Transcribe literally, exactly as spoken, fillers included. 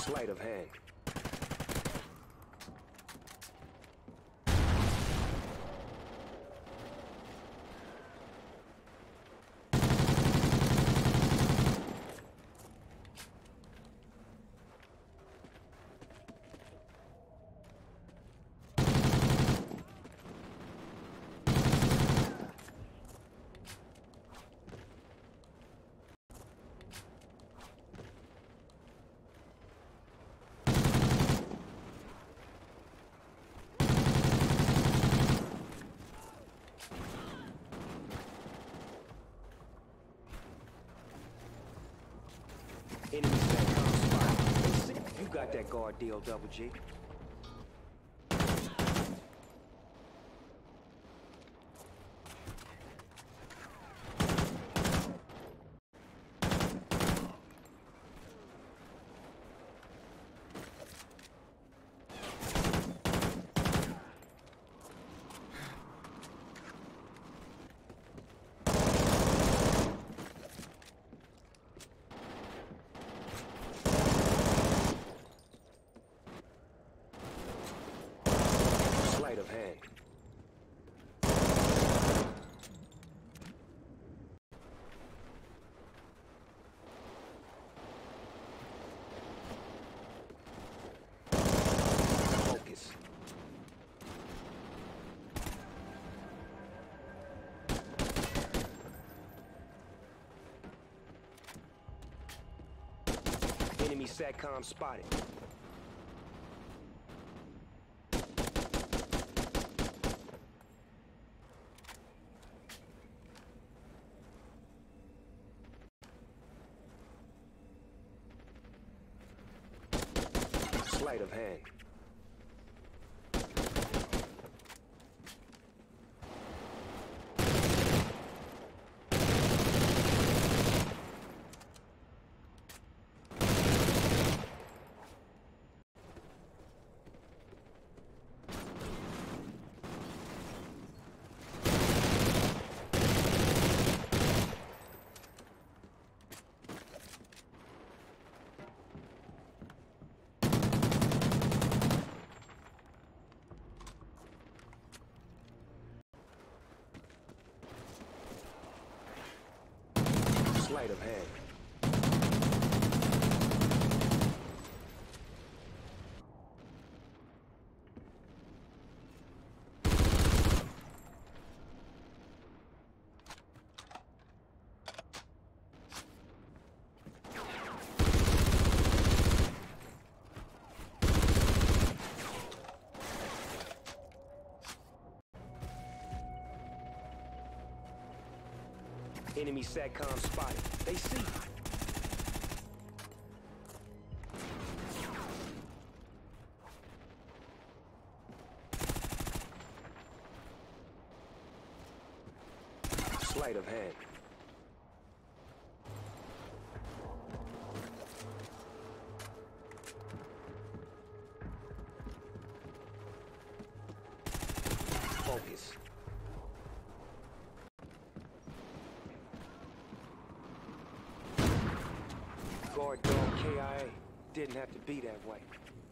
Sleight of hand. Enemy SATCOM spot. You got that guard deal, Double G. Sleight of hand. Focus. Enemy SATCOM spotted. Sleight of hand. Sleight of hand. Enemy SATCOM spotted. They see you. Sleight of hand. Focus. Guard dog K I A. Didn't have to be that way.